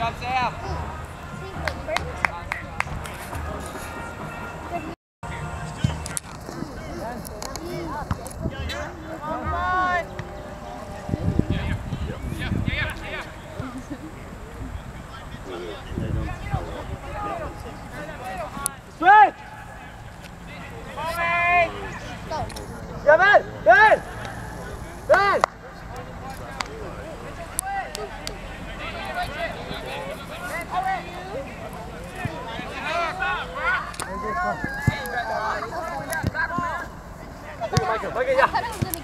job, Sam. Switch! Yeah, Ben! Ben! Ben! Michael, yeah.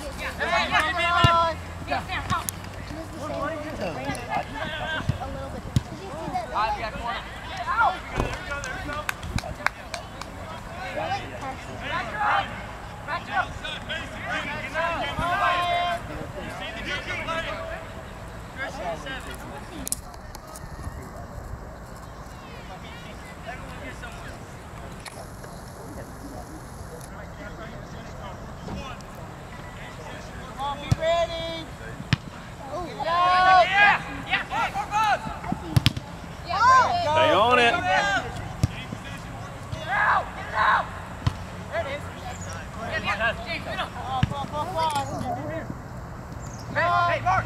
Stay on it. Hey, Mark!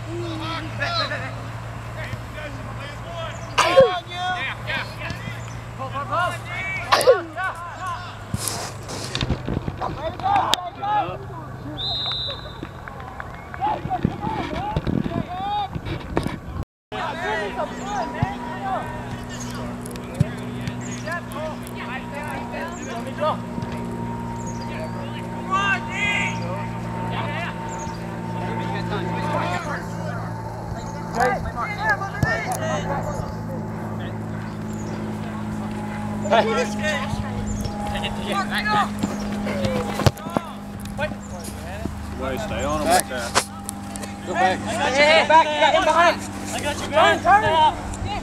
Way, stay on him like that. Go back. Hey, back. You got him behind. I got you, man. Turn.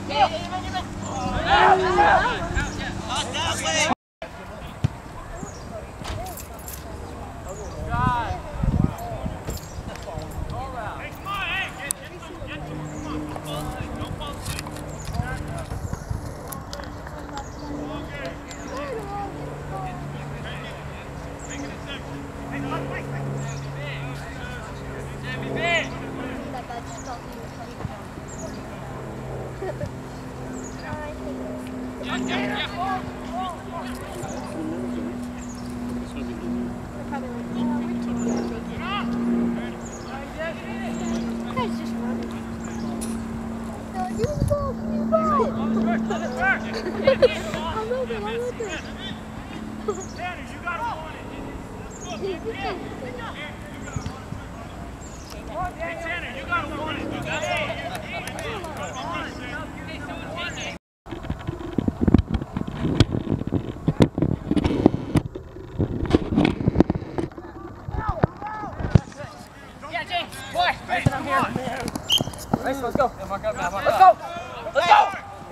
Let's go. Let's go. Let's go. Let's go.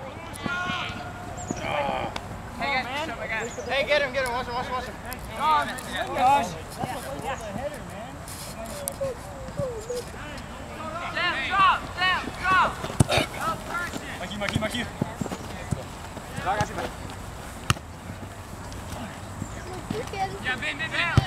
Hey, get him. Watch him. Gosh. Drop. Mikey. I got you, man. Yeah, Ben.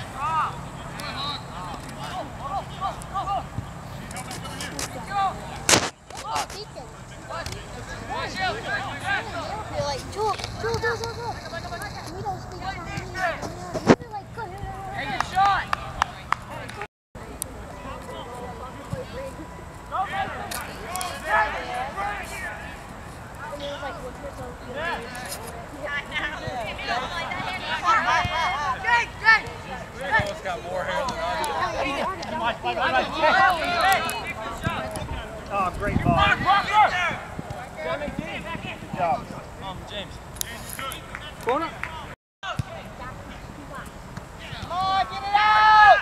It's got more hair than I do. Oh, great ball. Good job. James. Corner. Come on, get it out!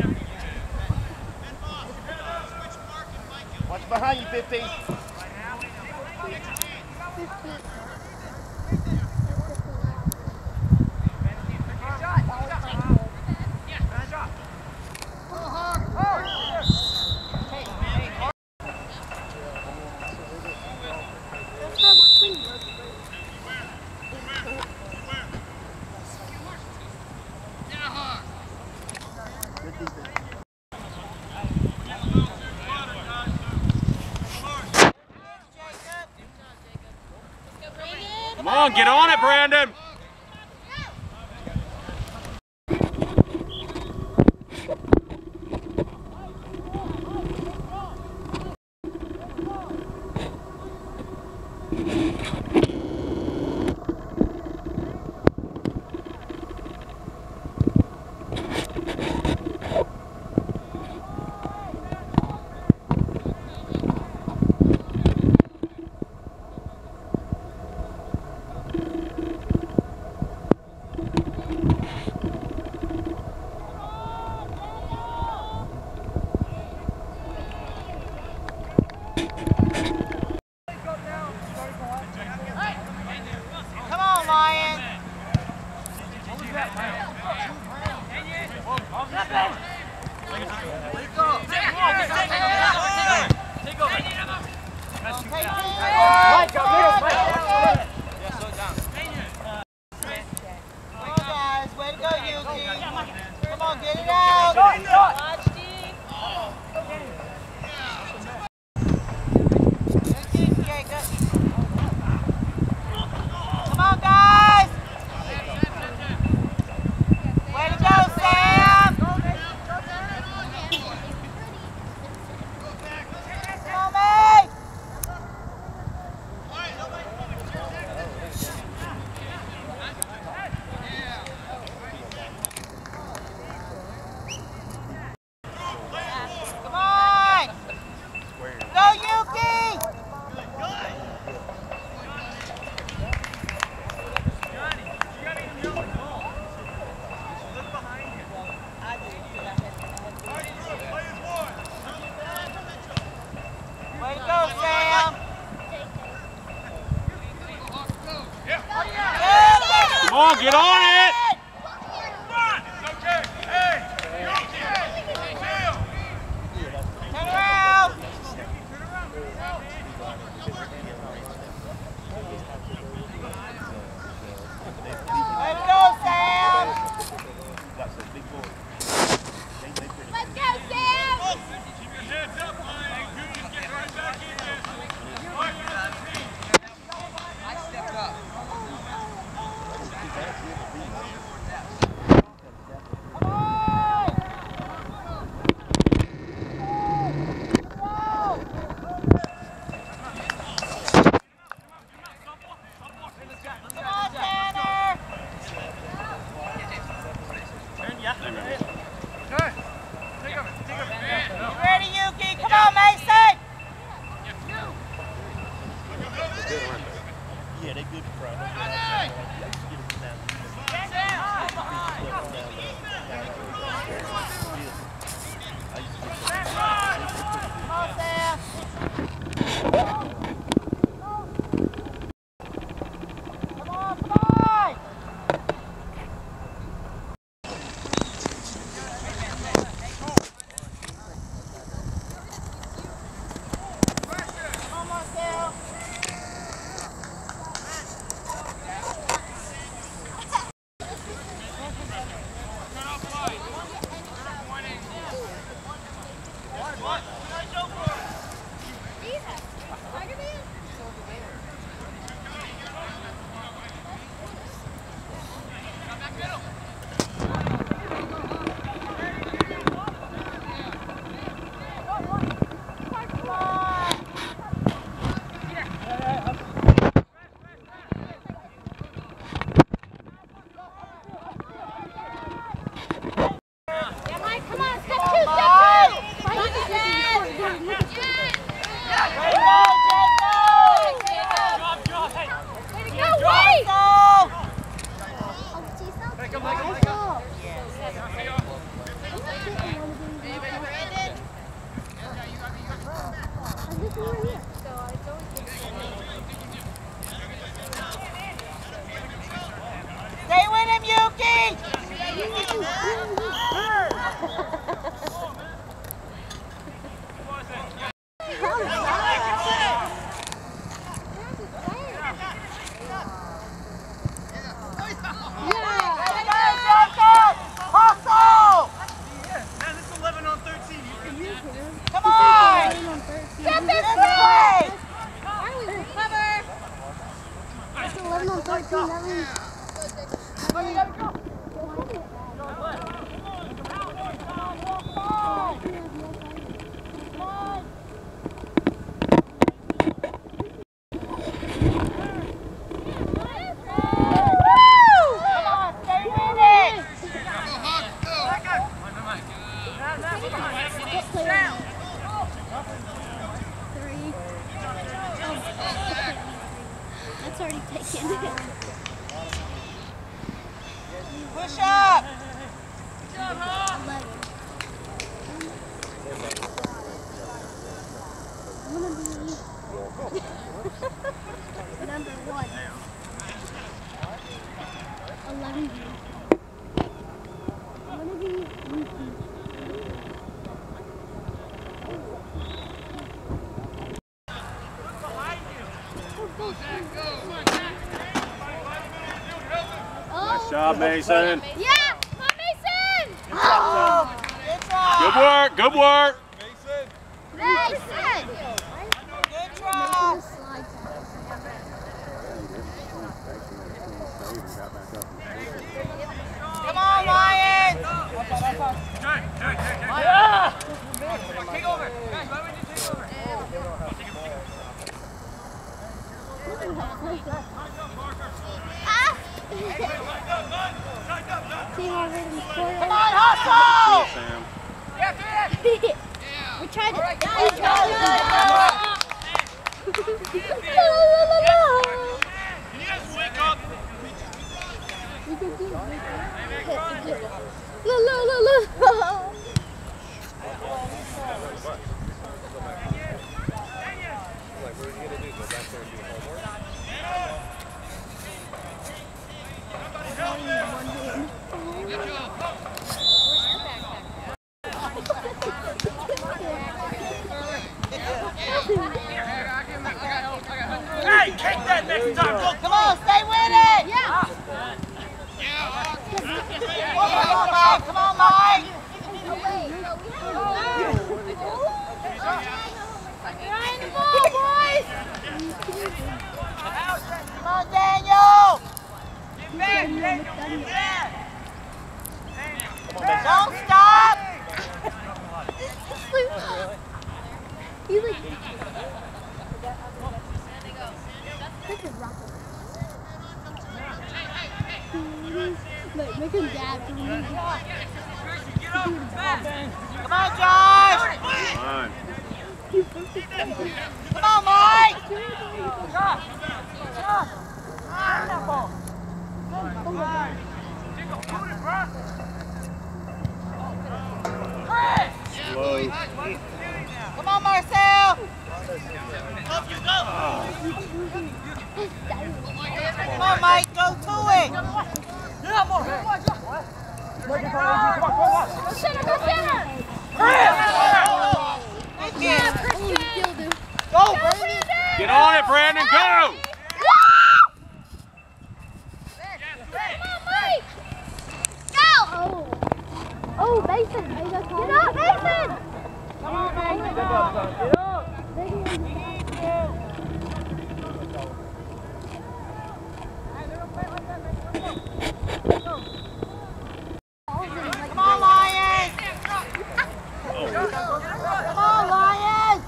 Watch behind you, 15. Come on, get on it, Brandon. Come on, Lion. Way to go, Yuki. Come on, get it out. Watch, Steve. Come on, guys. Way to go, Sam. Come on, mate. Come on! Go, Yuki! Way to go, Sam! Come on, get on it. Turn around! Way to go, Sam! Let's go, Sam! Ready, Yuki? Come on, Mason! Yeah, they good for Come on, Sam! Come on, come on! Come on, Sam! That's already taken. Push up. Number 1. 11. Nice job, Mason. Yeah! Come on, Mason! Good work, good work. Mason! Good try. Come on, Lions. Take over. Guys, why would you take over? Come on, hustle. Sam. We tried it. Can you guys wake up? Hey, kick that next time. Go. Come on, stay with it. Yeah. Come on, Mike. Come on, Mike. Behind the ball, boys! Come on, Daniel. Get back, Daniel. Get back. Don't stop. He's like... This is rocket. Look, make him dab for me. Get up. Back. Come on, Josh. Come on. Come on, Mike. Slow. Come on, Marcel. Come on, Mike. Go to it. Thank you. Go, Brady. Get on it, Brandon, go! Oh, Mason! Get up, Mason! Come on, Mason. Get up. Come on, Lions. Come on, Lions.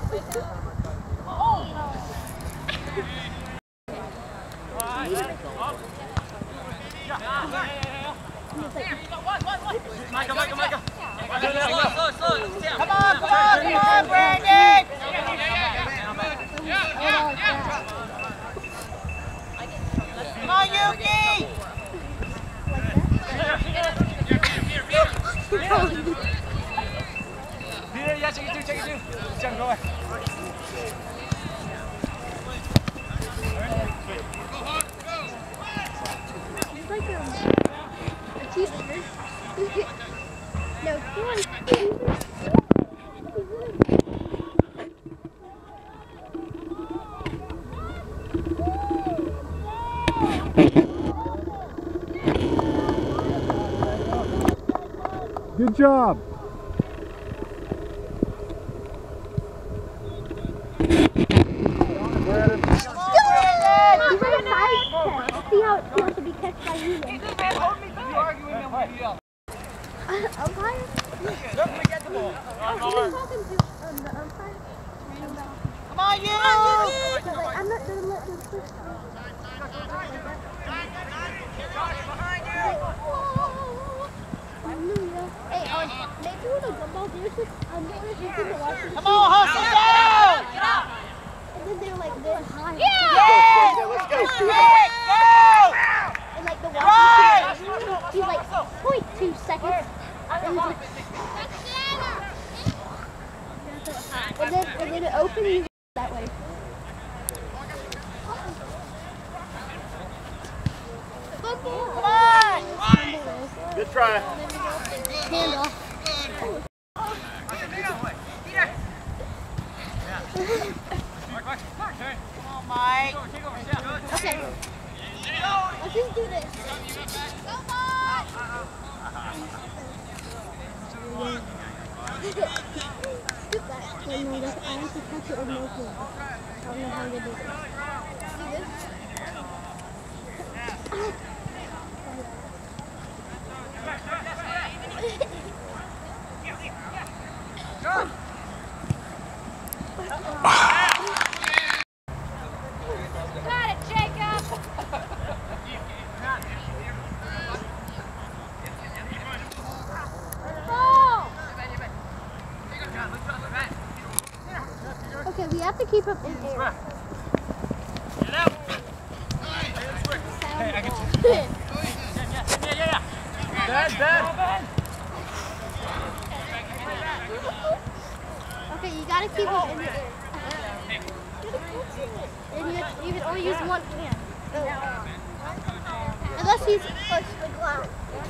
Micah. Slow. Come on, Brandon. Come on, Yuki. Yeah, take it too. Jump, go away. He's like a cheeseburger. No, come on. Good job. Come on, Brandon. He's like a side. See how Umpire? Don't forget the ball. I'm talking to the umpire. Come on, you! But like, I'm not gonna let them push. Hey, maybe with a gumball dealership, I'm going to take the Washington. Come on, hustle down! And then they're like this high. Yes! Let's go. Go! And like the Washington, he's like 0.2 seconds. And he's like, and then it opens that way. Come on! Good try. Hand off. Come on, Mike. Okay. Let's just do this. Come on! Scoop that. Wait, no, that's, I have to touch it with no hand. I don't know how to do this. See this? Got it, Jacob! Okay, we have to keep him in air. Get out. Hey, I get Yeah. Bad. Okay, you gotta keep him in the air. And you can only use one hand. Unless he's pushed the ground.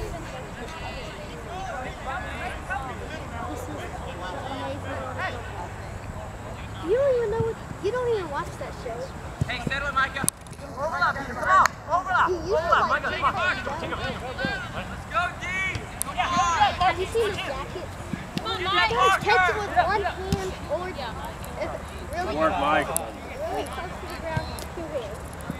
This is amazing. You don't even watch that show. Hey, settle it, Micah. Overlap. Micah, come on. Let's go, D. Have you seen his jacket? He can catch it with one hand or if it's really Good work, Mike. really close to the ground, two hands.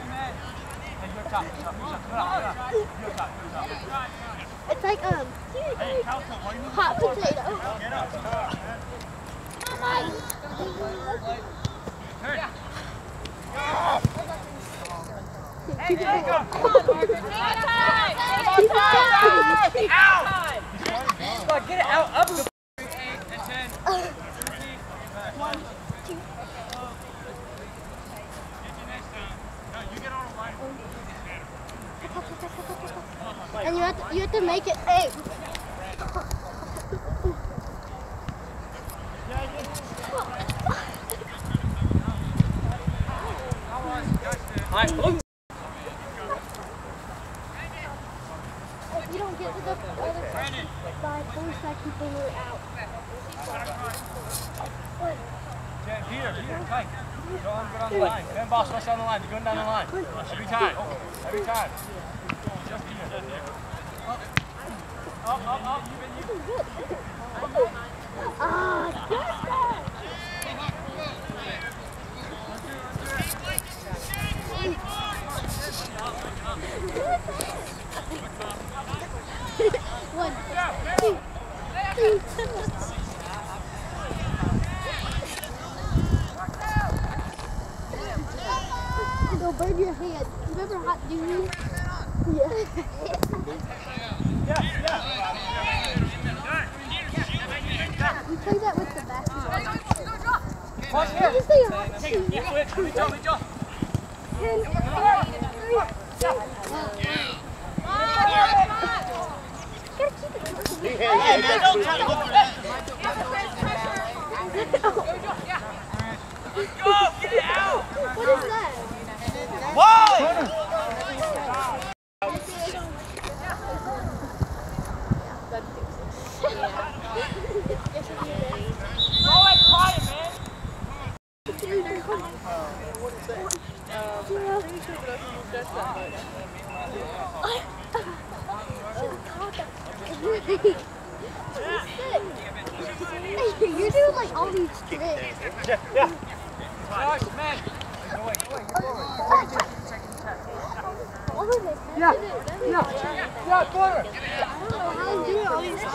It's like hot potato. Hey, Jacob. Get it out up the 8 and 10. 1, 2. And you have to make it 8. Alright, blue. If you don't get to the other side, force that people who are out. Peter, Mike. Go on the line. Ben Boss, rush down the line. You're going down the line. Every time. Just Peter. Up. One, two, three. It'll burn your hand. Remember hot doodoo? Yeah. We play that with the basketball. What is the hot doodoo? 10, 3, 2, Hey, man, don't try to go for that. Go! Get it out! What is that? Whoa! Always quiet, man! You're doing like all these tricks. Josh, man! All of it. Yeah, corner. I don't know how you do all these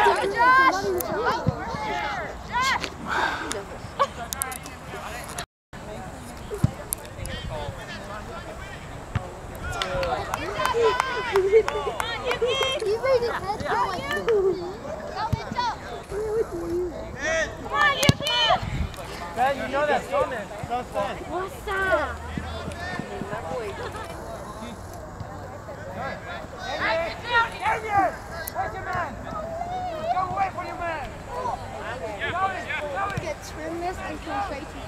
You made his head go like Come on, Yuki! Ben, you know that's coming. Don't stand. What's up? Adrian! Take your man! Go away from your man! Get trim this and come straight to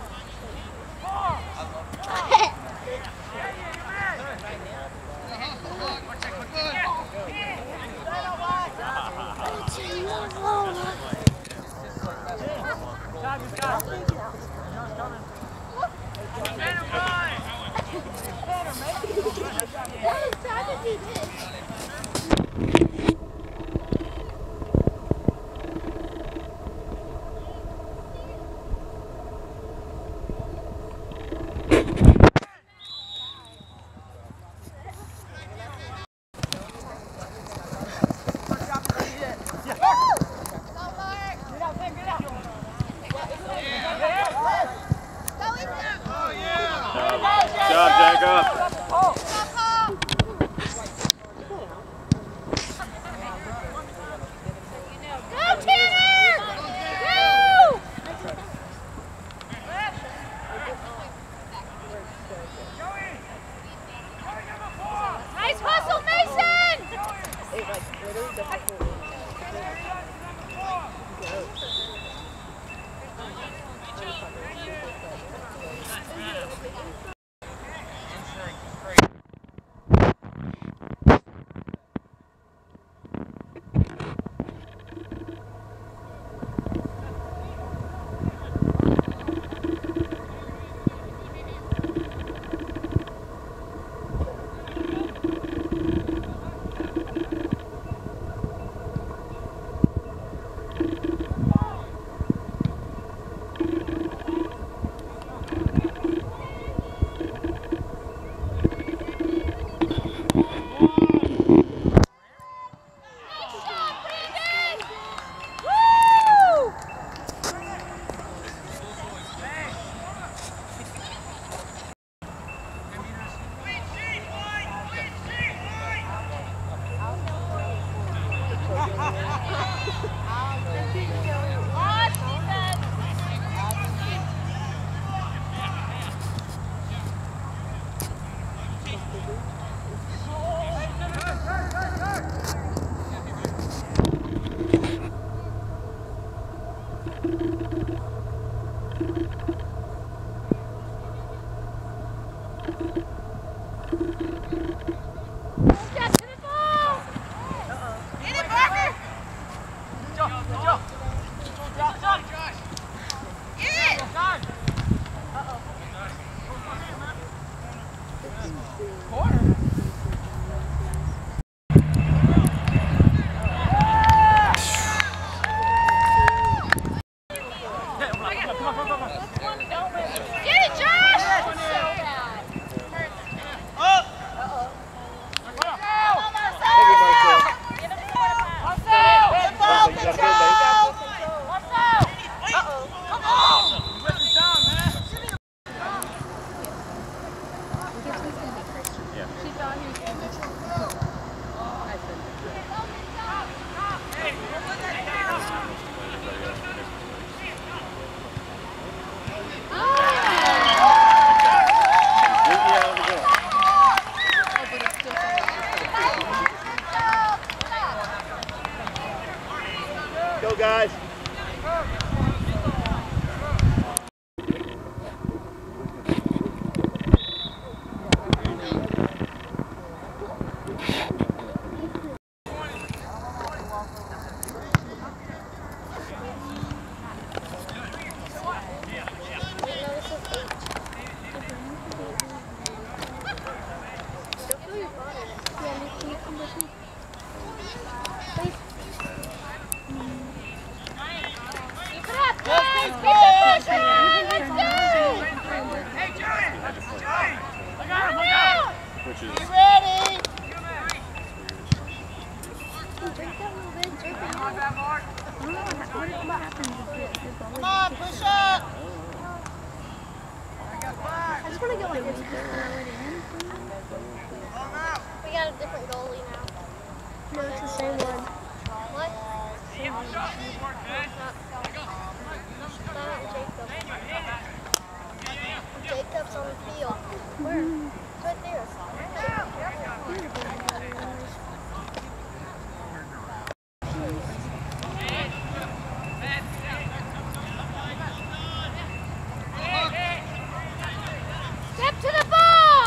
Good job, Jacob. Go, Tanner! Go! Nice hustle, Mason! Go, guys. We got a different goalie now. No, it's the same one. What? Same one. Not Jacob. Jacob's on the field. Where? It's right there. Step to the ball!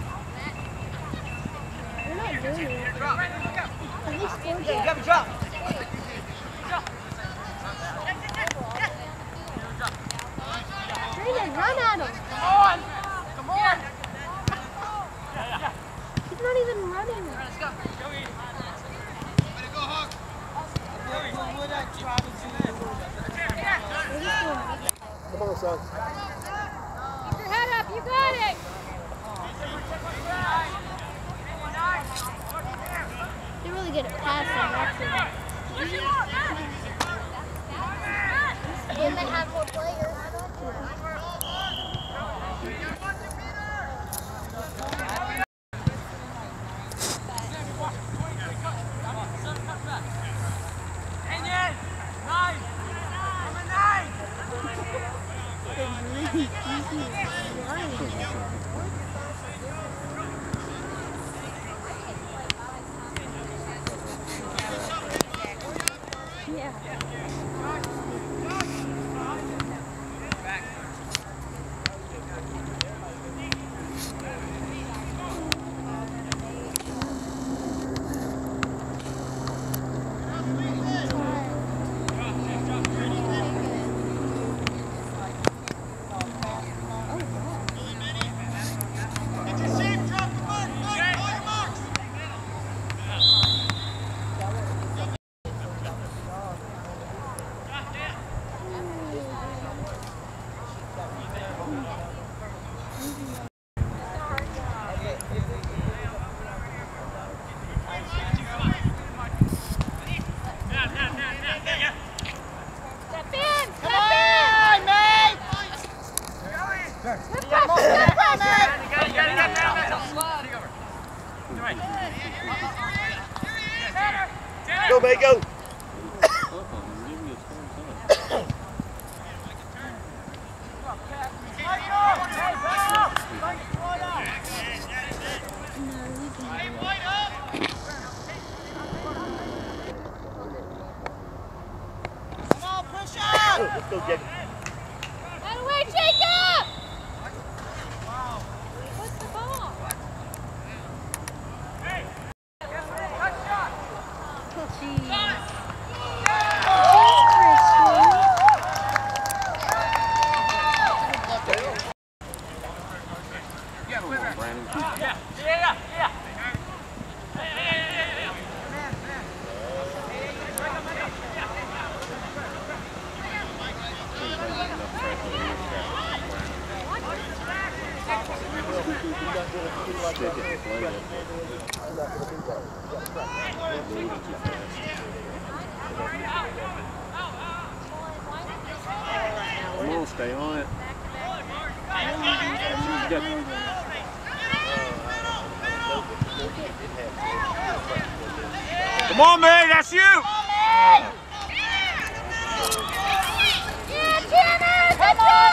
We're not doing it. At least You got me drop. Brandon, run at him. Come on! Come on! He's not even running. Let's go. What would I try to do? Come on, son. Keep your head up, you got it! They're really good at passing, actually. And they have more players. Go, Mako. Come on, push up! Let's go, Jacob. Out of the way, Jacob! What's the ball? Come on, stay on it. Come on, man, that's you! Yeah, Tanner! Good job!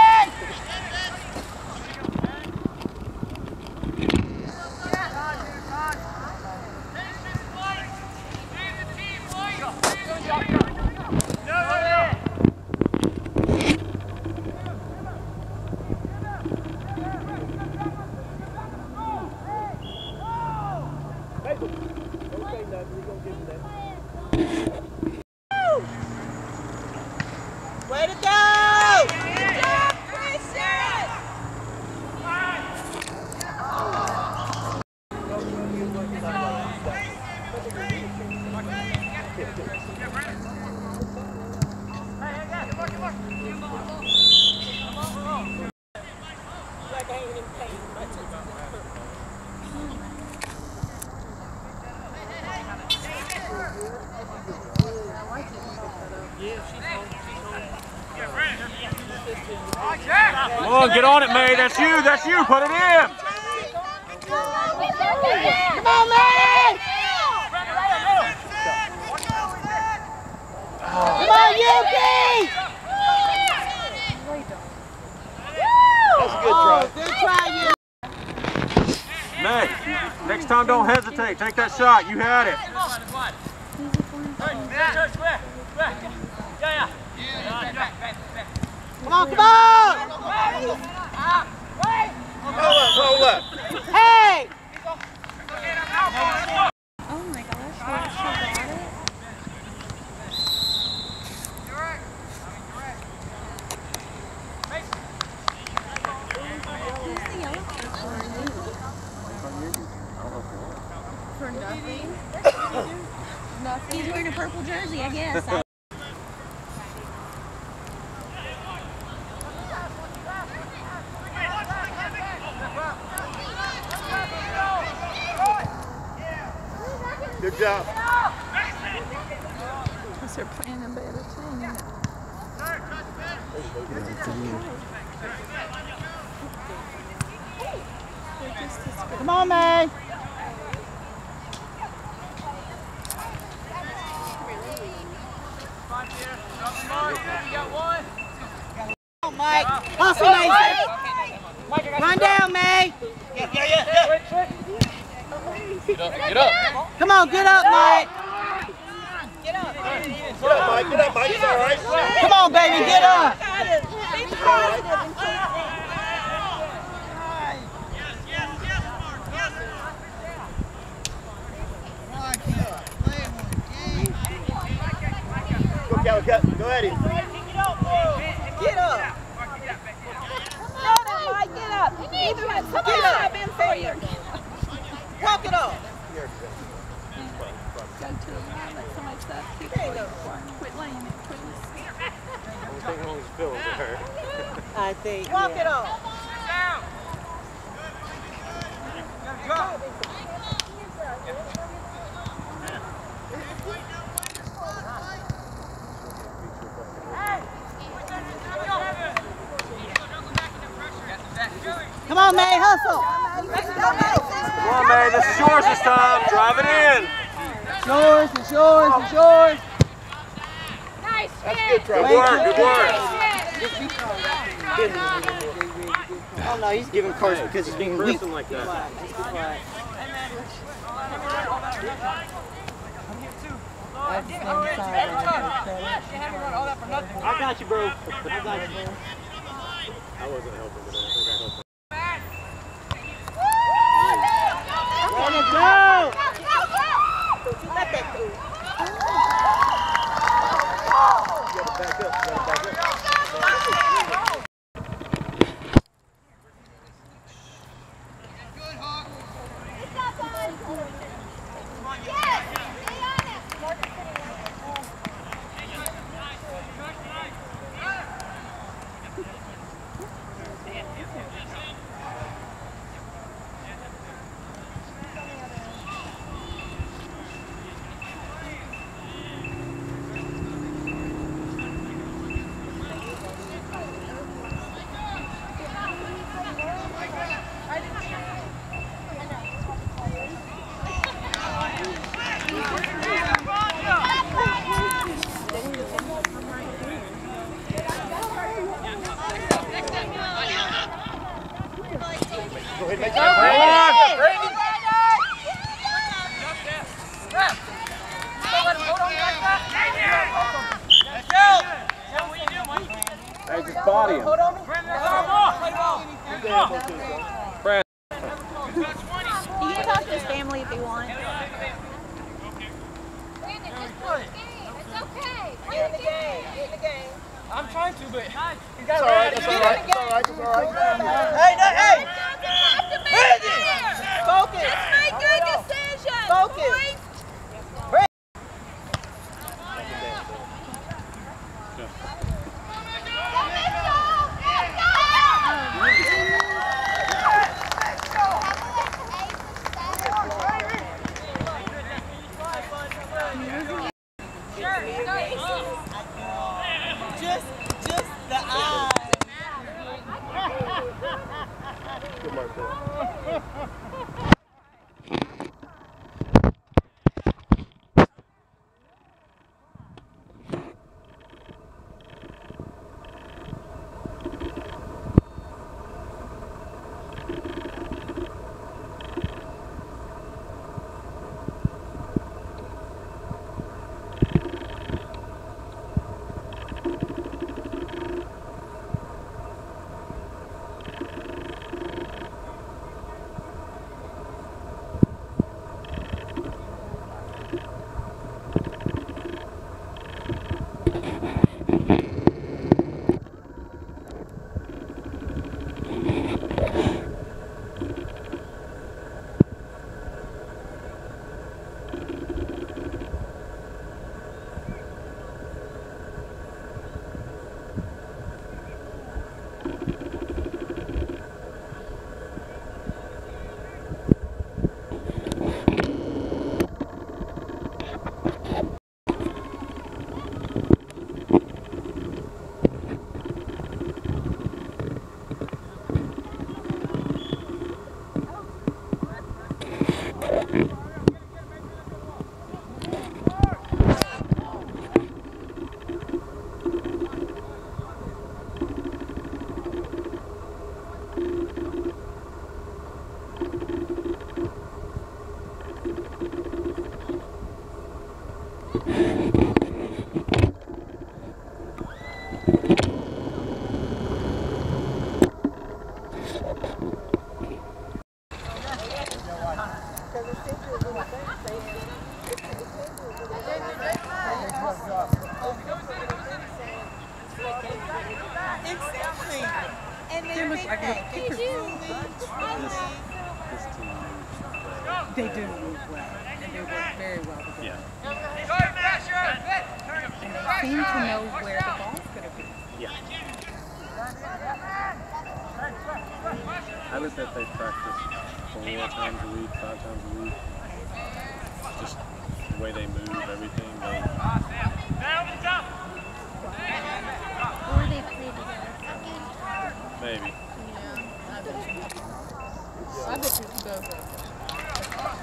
Way to go! Good job, Christian! on, get on it, May. That's you. That's you. Put it in. Come on, man! Come on, Yuki! That's a good try. Good try, May, next time don't hesitate. Take that shot. You had it. Come on, come on! Roll up. Hey! Oh my gosh, what she got it? Who's the yellow card for nothing? Nothing. He's wearing a purple jersey, I guess. Good job. Because they're playing a better team. Come on, man! Come on, Mike! Hustle, Mason! Run down, May! Get up. Come on, get up, Mike! Get up, Mike. Get up, Mike. It's all right. Come on, baby, get up! Go, Calicut. Go ahead, him. Get up! Mike, get up. Come on, I've been for you. Walk it off! Go to the line, let somebody stop. Quit laying it, please. I think. Walk it off! Come on, May, hustle! Come on, May. This is yours this time. Drive it in. Yours, it's yours, it's yours! Nice That's hit. good try. Good work. Good work. Oh no, he's giving cards because he's being weak. Something like that. I got you, bro. I got you, bro. I wasn't helping, but I think I helped. Let's go! Don't you let that go. You gotta back up. You gotta back up. Go ahead, make Hey, just body him. You can talk to his family if you want. It's okay. Get in the game. Get in the game. I'm trying to, but he's got It's all right. It's all right. It's all right. It's all right. Hey, hey! Focus! Just make good decisions. Focus. boys. Just the eyes. Exactly. And they They look think like that. little They truly. This team moves well. They do move well, and they work very well together. Yeah. And they seem to know where the ball's going to be. Yeah. I would bet they practice 4 times a week, 5 times a week. Just the way they move, everything. They, Or they play together. maybe. I bet you both.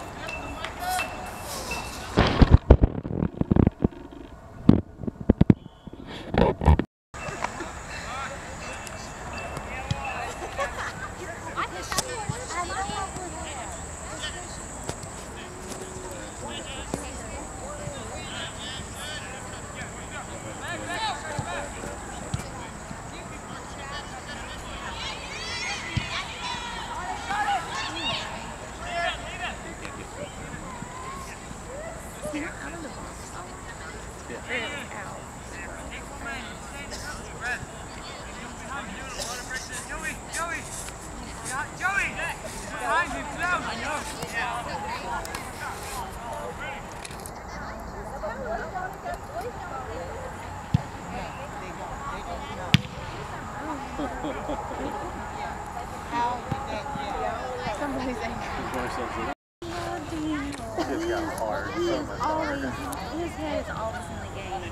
Somebody's angry. It's gotten hard. So much harder. His head is always in the game.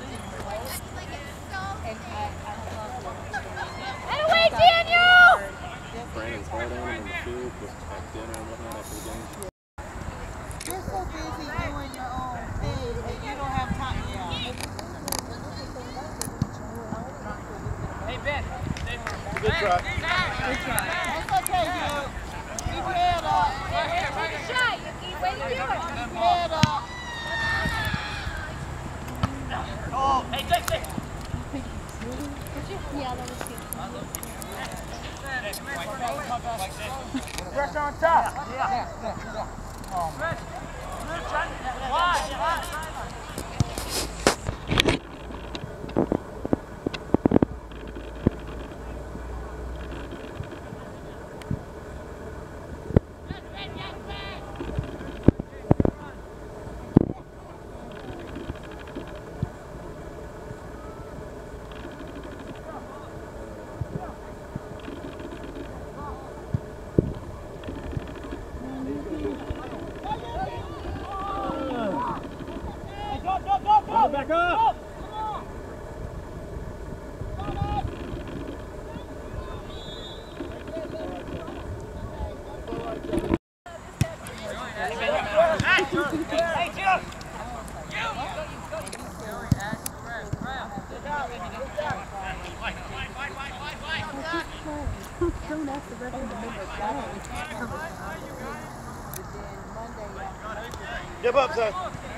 Get away, Daniel! Brandon's hard on him in the field with like dinner and whatnot after the game. You're so busy doing your own thing that you don't have time. Yeah. Hey, Ben. Good try. That's okay, dude. Keep your head up. Take a shot. Way to do it. Keep your head up. Oh, hey, Jake. Yeah, that was good. Pressure on top. Yeah. Press. Wide. Don't ask the record to make it play. Jump up, son.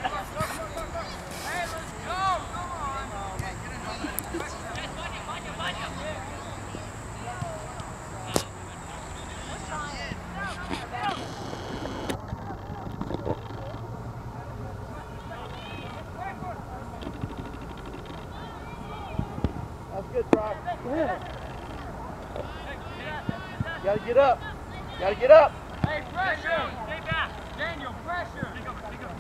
That's good, Brock. Good. Gotta get up. Gotta get up. Hey, pressure! Stay back! Daniel, pressure! Daniel, pressure!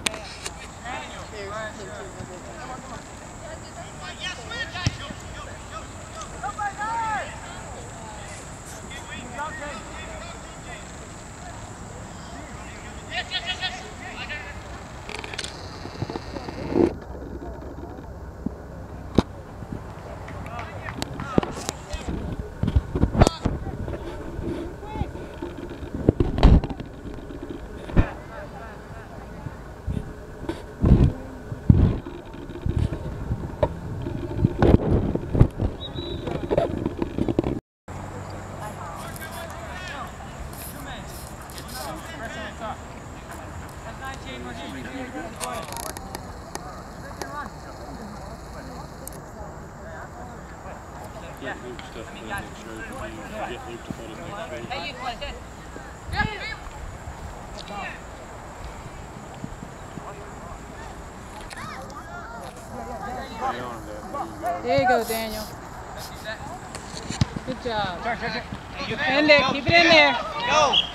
Get Luke stuff in the next shirt. Get Luke to put it next week. Hey, you play it. There you go, Daniel. Good job. In there, keep it in there. Go.